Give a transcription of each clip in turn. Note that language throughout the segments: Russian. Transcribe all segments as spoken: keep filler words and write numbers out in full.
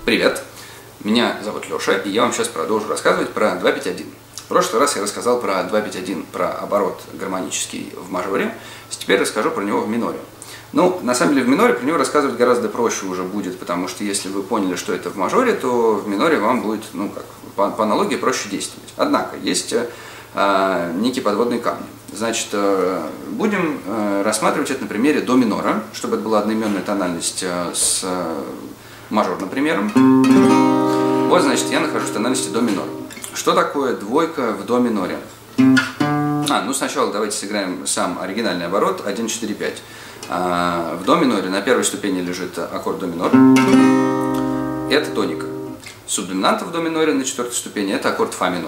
Привет! Меня зовут Леша, и я вам сейчас продолжу рассказывать про два пять один. В прошлый раз я рассказал про два пять один, про оборот гармонический в мажоре, теперь расскажу про него в миноре. Ну, на самом деле в миноре про него рассказывать гораздо проще уже будет, потому что если вы поняли, что это в мажоре, то в миноре вам будет, ну как, по, по аналогии проще действовать. Однако, есть э, некие подводные камни. Значит, э, будем э, рассматривать это на примере до минора, чтобы это была одноименная тональность э, с э, мажорным примером. Вот, значит, я нахожусь в тональности до минор. Что такое двойка в до миноре? А, ну сначала давайте сыграем сам оригинальный оборот один четыре пять. А, в до миноре на первой ступени лежит аккорд до минор. Это тоника. Субдоминанта в до миноре на четвертой ступени это аккорд фа минор.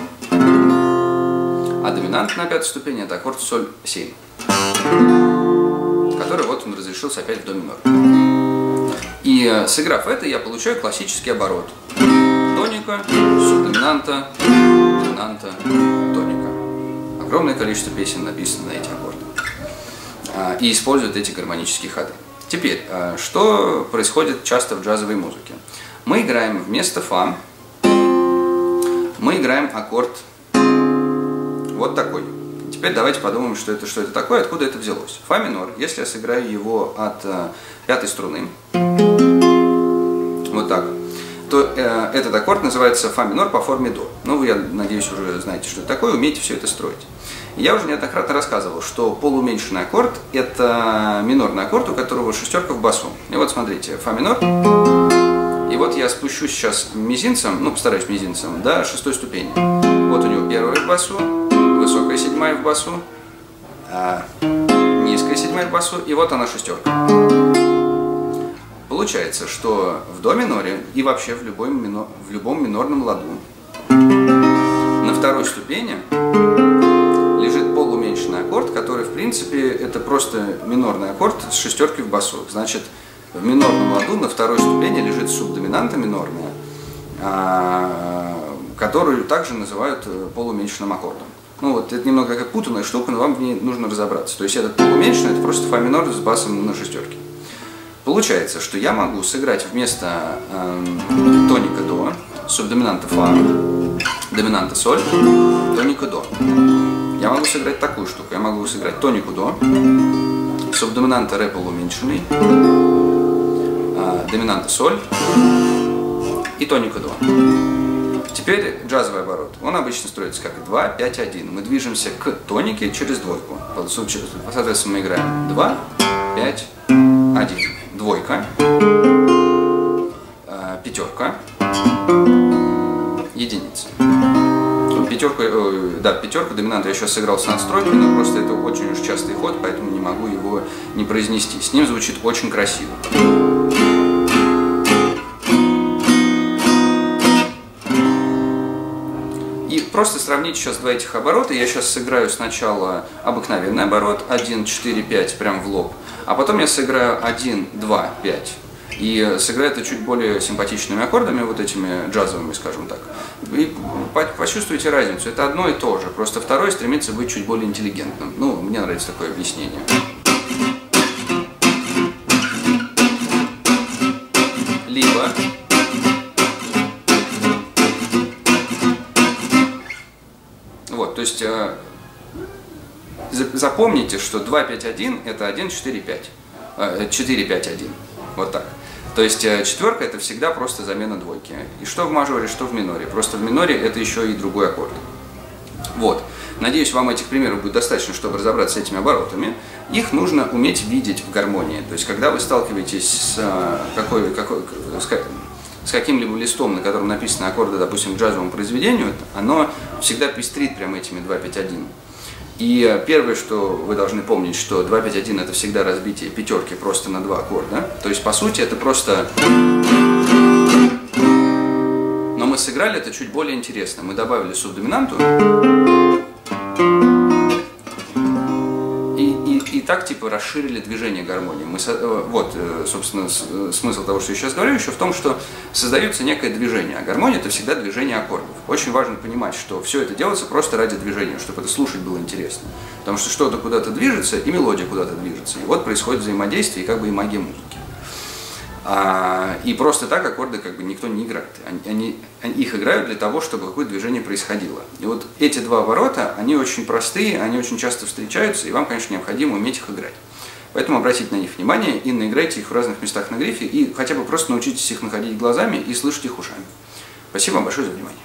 А доминант на пятой ступени это аккорд соль семь, который вот он разрешился опять в до минор. И сыграв это, я получаю классический оборот. Тоника, субдоминанта, доминанта, тоника. Огромное количество песен написано на эти аккорды. И используют эти гармонические ходы. Теперь, что происходит часто в джазовой музыке? Мы играем вместо фа, мы играем аккорд вот такой. Теперь давайте подумаем, что это, что это такое, откуда это взялось. Фа минор, если я сыграю его от э, пятой струны, вот так, то э, этот аккорд называется фа минор по форме до. Ну, вы, я надеюсь, уже знаете, что это такое, умеете все это строить. И я уже неоднократно рассказывал, что полууменьшенный аккорд – это минорный аккорд, у которого шестерка в басу. И вот смотрите, фа минор, и вот я спущу сейчас мизинцем, ну, постараюсь мизинцем, до шестой ступени. Вот у него первая в басу, высокая седьмая в басу, а низкая седьмая в басу, и вот она шестерка. Получается, что в до миноре и вообще в любом, минор, в любом минорном ладу на второй ступени лежит полууменьшенный аккорд, который в принципе это просто минорный аккорд с шестеркой в басу. Значит, в минорном ладу на второй ступени лежит субдоминанта минорная, которую также называют полууменьшенным аккордом. Ну вот, это немного как путанная штука, но вам в ней нужно разобраться. То есть этот полууменьшенный, это просто фа минор с басом на шестерке. Получается, что я могу сыграть вместо э, тоника до, субдоминанта фа, доминанта соль, тоника до. Я могу сыграть такую штуку. Я могу сыграть тонику до, субдоминанта ре полууменьшенный, э, доминанта соль и тоника до. Теперь джазовый оборот. Он обычно строится как два пять один. Мы движемся к тонике через двойку. Соответственно, мы играем два пять один. Двойка, пятерка, единица. Пятерку, да, пятерку доминанта я сейчас сыграл с надстройкой, но просто это очень уж частый ход, поэтому не могу его не произнести. С ним звучит очень красиво. И просто сравнить сейчас два этих оборота. Я сейчас сыграю сначала обыкновенный оборот один четыре пять прям в лоб, а потом я сыграю один два пять. И сыграю это чуть более симпатичными аккордами, вот этими джазовыми, скажем так. И почувствуйте разницу. Это одно и то же. Просто второй стремится быть чуть более интеллигентным. Ну, мне нравится такое объяснение. Либо вот, то есть э, запомните, что два пять один это один четыре пять, э, четыре пять один, вот так. То есть э, четверка это всегда просто замена двойки. И что в мажоре, что в миноре. Просто в миноре это еще и другой аккорд. Вот. Надеюсь, вам этих примеров будет достаточно, чтобы разобраться с этими оборотами. Их нужно уметь видеть в гармонии. То есть, когда вы сталкиваетесь с, э, какой, какой, с, с каким-либо листом, на котором написаны аккорды, допустим, к джазовому произведению, оно всегда пестрит прямо этими два пять один. И первое, что вы должны помнить, что два пять один это всегда разбитие пятерки просто на два аккорда. То есть, по сути, это просто... Но мы сыграли это чуть более интересно. Мы добавили субдоминанту. И так, типа, расширили движение гармонии. Мы, вот, собственно, смысл того, что я сейчас говорю, еще в том, что создается некое движение. А гармония – это всегда движение аккордов. Очень важно понимать, что все это делается просто ради движения, чтобы это слушать было интересно. Потому что что-то куда-то движется, и мелодия куда-то движется. И вот происходит взаимодействие, и как бы и магия музыки. А, и просто так аккорды как бы никто не играет. Они, они, они их играют для того, чтобы какое-то движение происходило. И вот эти два оборота, они очень простые, они очень часто встречаются, и вам, конечно, необходимо уметь их играть. Поэтому обратите на них внимание и наиграйте их в разных местах на грифе, и хотя бы просто научитесь их находить глазами и слышать их ушами. Спасибо вам большое за внимание.